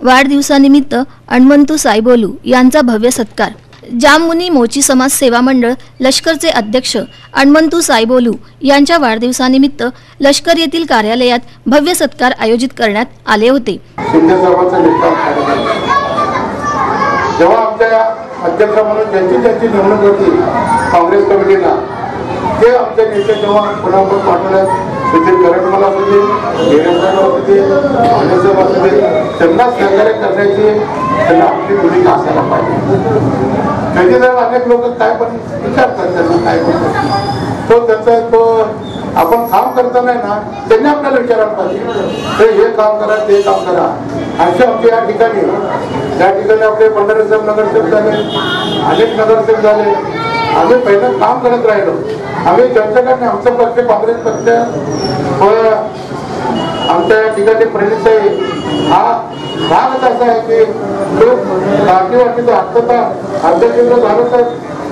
वाढदिवसानिमित्त हनुमंतू सायबोलू यांचा भव्य सत्कार। जाममुनी मोची समाज सेवा मंडळ लष्करचे अध्यक्ष हनुमंतू सायबोलू यांच्या वाढदिवसानिमित्त लष्कर येथील कार्यालयात भव्य सत्कार आयोजित करण्यात आले होते। जेव्हा आमच्या अध्यक्ष म्हणून ज्यांची नेमणूक होती काँग्रेस कमिटीला, ते आमचे नेते जेव्हा पुन्हा पाठवण्यात करंटमाला होते, होते, त्यांना सहकार्य करण्याची त्यांना आपली भूमिका असायला पाहिजे। कधी जर अनेक लोक काय पण विचारतात त्यांना काय करतात, तो आपण काम करताना ना त्यांनी आपल्याला विचारायला पाहिजे तर हे काम करा ते काम करा। असे आमचे या ठिकाणी आपले भंडारे साहेब नगरसेवक झाले, अनेक नगरसेवक झाले। आम्ही पहिलं काम करत राहिलो। आम्ही ज्यांच्याकडे आमचा पक्ष काँग्रेस पक्ष आमच्या या ठिकाणी प्रणित हा भागच असा आहे की तो वाटीचा अध्यक्ष झालं तर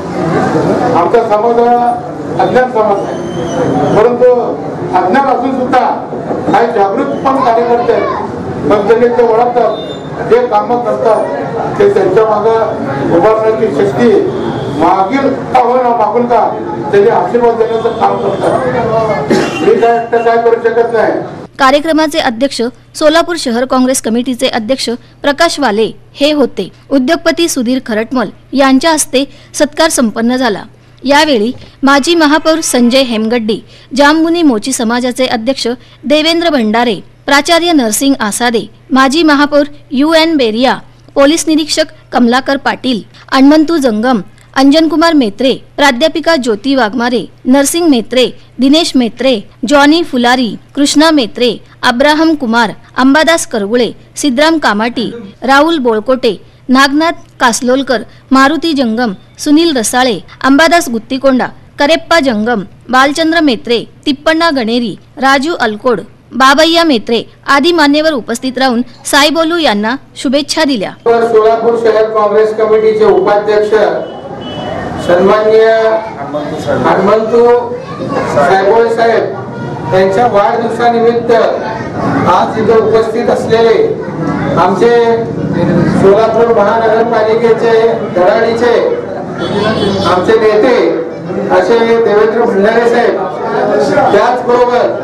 आमचा समाज अज्ञान समाज आहे, परंतु अज्ञान असून सुद्धा काही जागृत पण कार्यकर्ते त्यांनी ते ओळखतात, जे कामं करतात ते त्यांच्या मागं उभारण्याची शक्ती मागील का होईना मागून का त्यांनी आशीर्वाद देण्याचं काम करतात। मी काय करू शकत नाही। कार्यक्रमाचे अध्यक्ष सोलापूर शहर काँग्रेस कमिटीचे अध्यक्ष प्रकाश वाले हे होते। उद्योगपती सुधीर खरटमल यांच्या हस्ते सत्कार संपन्न झाला। यावेळी माजी महापौर संजय हेमगड्डी, जाममुनी मोची समाजाचे अध्यक्ष देवेंद्र भंडारे, प्राचार्य नरसिंग आसादे, माजी महापौर UN बेरिया, पोलीस निरीक्षक कमलाकर पाटील, हनुमंतू जंगम, अंजनकुमार मेत्रे, प्राध्यापिका ज्योती वाघमारे, नरसिंग मेत्रे, दिनेश मेत्रे, जॉनी फुलारी, कृष्णा मेत्रे, अब्राहम कुमार, अंबादास करगुळे, सिद्धराम कामाटी, राहुल बोळकोटे, नागनाथ कासलोलकर, मारुती जंगम, सुनील रसाळे, अंबादास गुत्तीकोंडा, करेप्पा जंगम, बालचंद्र मेत्रे, तिप्पण्णा गणेरी, राजू अलकोड, बाबैया मेत्रे आदी मान्यवर उपस्थित राहून सायबोलू यांना शुभेच्छा दिल्या। सोलापूर शहर काँग्रेस कमिटीचे उपाध्यक्ष सन्माननीय हनुमंतू सायबोळे साहेब यांच्या वाढदिवसानिमित्त आज इथे उपस्थित असलेले आमचे सोलापूर महानगरपालिकेचे धडाडीचे आमचे नेते असे देवेंद्र भंडारे साहेब, त्याचबरोबर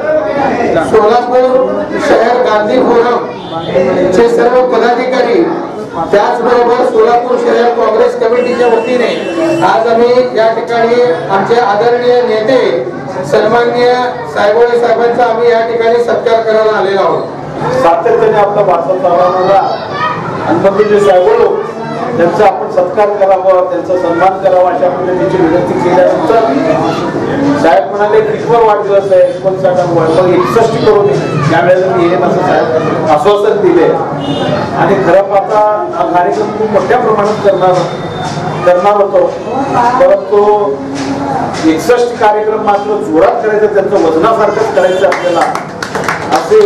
सोलापूर शहर गांधी फोरम चे सर्व पदाधिकारी, त्याचबरोबर सोलापूर शहर काँग्रेस कमिटीच्या वतीने आज आम्ही या ठिकाणी आमचे आदरणीय नेते सन्माननीय सायबोळे साहेबांचा आम्ही या ठिकाणी सत्कार करायला आलेलो आहोत। सातत्याने आपला भाषण चालवणारा हनुमंतू सायबोळे त्यांचा आपण सत्कार करावा, त्यांचा सन्मान करावा अशा पद्धतीची विनंती केल्यानंतर साहेब म्हणाले कितवा वाढदिवस आहे 61 करून त्यावेळेला मी येईन असं साहेब आश्वासन दिले आणि खरं पाहता हा कार्यक्रम खूप मोठ्या प्रमाणात करणार होतो, परंतु 61 कार्यक्रम मात्र जोरात करायचं, त्यांचं वजनासारखंच करायचं आपल्याला असे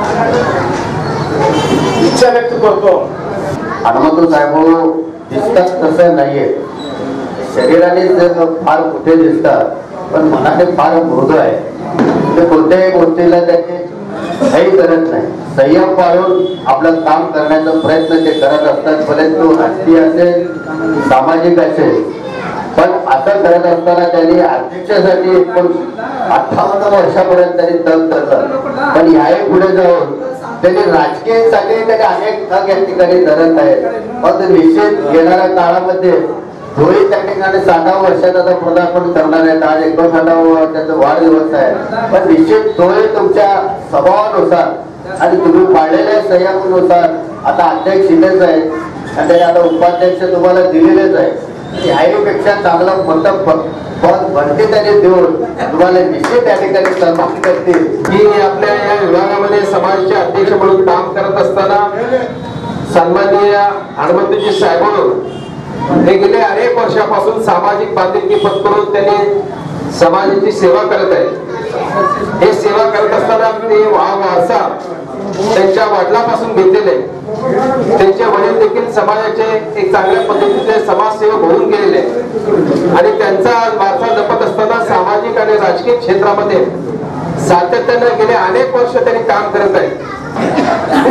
इच्छा व्यक्त करतो। हनुमंतू साहेब दिसतात तसं नाहीये, शरीराने फार मोठे दिसतात पण मनाने फार मृदू आहे। ते कोणत्याही गोष्टीला त्याने काही करत नाही, संयम पाळून आपलं काम करण्याचा प्रयत्न ते करत असतात, परंतु राजकीय असेल सामाजिक असेल, पण असं करत असताना त्यांनी अध्यक्षासाठी 58 वर्षापर्यंत त्यांनी तग धरलं, पण याही पुढे जाऊन त्यांनी राजकीयसाठी त्यांनी अनेक तग या ठिकाणी धरत आहेत। पण निश्चित येणाऱ्या काळामध्ये धुळे त्या ठिकाणी 60 वर्षाचा पदार्पण करणार आहेत। आज 59 त्याचा वाढदिवस आहे, पण निश्चित धुळे तुमच्या स्वभावानुसार आणि तुम्ही पाळलेल्या संयमानुसार आता अध्यक्ष इथेच आहे आणि त्याने आता उपाध्यक्ष तुम्हाला दिलेलेच आहे। याहीपेक्षा चांगलं मोठं पद भरती त्यांनी देऊन तुम्हाला निश्चित त्या ठिकाणी सन्मान करतील। की आपल्या या विभागामध्ये समाजाचे अध्यक्ष म्हणून काम करत असताना सन्माननीय हनुमंतजी सायबोळे हे गेले अनेक वर्षापासून सामाजिक बांधिलकी पत्करून त्यांनी समाजाची सेवा करत आहेत। हे सेवा करत असताना ते वारसा त्यांच्या वडिलांपासून घेतलेले, त्यांचे वडील देखील समाजाचे एक चांगल्या पद्धतीचे समाजसेवक होऊन गेलेले आणि त्यांचा वारसा जपत असताना सामाजिक आणि राजकीय क्षेत्रामध्ये सातत्याने गेले अनेक वर्ष त्यांनी काम करत आहेत।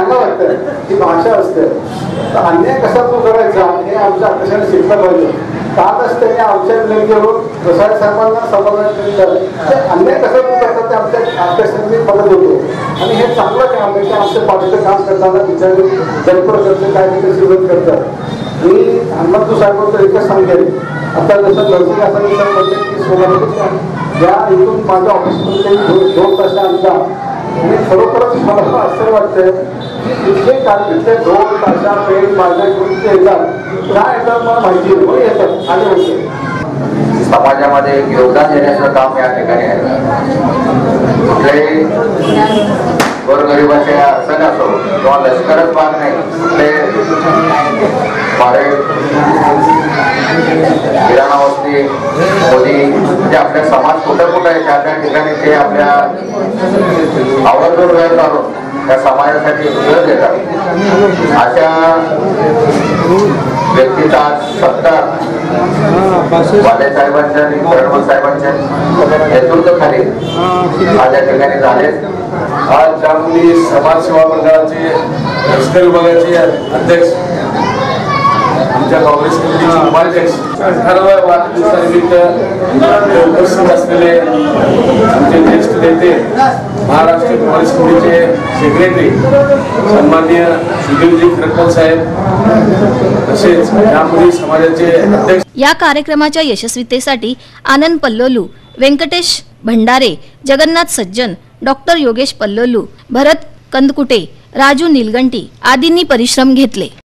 चांगलं वाटतं ही भाषा असते. तर अन्याय कसा तो करायचा हे आमच्या अध्यक्षाने शिकलं पाहिजे. कालच त्यांनी आमच्या नेमकेवरून रसाळ साहेबांना समाधान केलं ते अन्याय कसा तो करतात ते आमच्या अध्यक्षांनी बघत होतो. आणि हे चांगलं काम आहे की आमच्या पार्टीचं काम करताना बिचारे जनप्रतिनिधी काय विरोध करतात. मी हनुमंतू साहेबांचं एकच सांगेल, आता जसं नर्सिंग असा विचार करते की सोलापूर या इथून माझ्या ऑफिसमध्ये 2 तास आमचा मी खरोखरच मला असं वाटतं की इथले इथले 2 ताशा पेन माझ्याकडून ते येतात काय येतात मला माहिती नाही येतात आणि होते. समाजामध्ये योगदान देण्याचं काम या ठिकाणी आहे. कुठल्याही गोरगरिबाच्या अडचण असो किंवा लष्करच भाग नाही, कुठले किराणा वस्ती मोदी जे आपल्या समाज कुठं कुठं आहे त्या त्या ठिकाणी ते आपल्या आवर्जून वेळ काढून त्या समाजासाठी वेळ देतात. अशा व्यक्तीचा आज सत्कार वाले साहेबांच्या आणि खरडमल साहेबांच्या नेतृत्वाखाली आज या ठिकाणी झाले. आज ज्यामुळे समाजसेवा मंडळाचे लष्कर विभागाचे अध्यक्ष आमच्या काँग्रेस कमिटीचे उपाध्यक्ष 18व्या वाढदिवसानिमित्त उपस्थित असलेले आमचे ज्येष्ठ नेते महाराष्ट्र काँग्रेस कमिटीचे सेक्रेटरी सन्माननीय सुधीरजी खरटमल साहेब तसेच ज्यामुळे समाजाचे अध्यक्ष. या कार्यक्रमाच्या यशस्वीतेसाठी आनंद पल्लोलू, व्यंकटेश भंडारे, जगन्नाथ सज्जन, डॉक्टर योगेश पल्लोलू, भरत कंदकुटे, राजू निलगंटी आदींनी परिश्रम घेतले.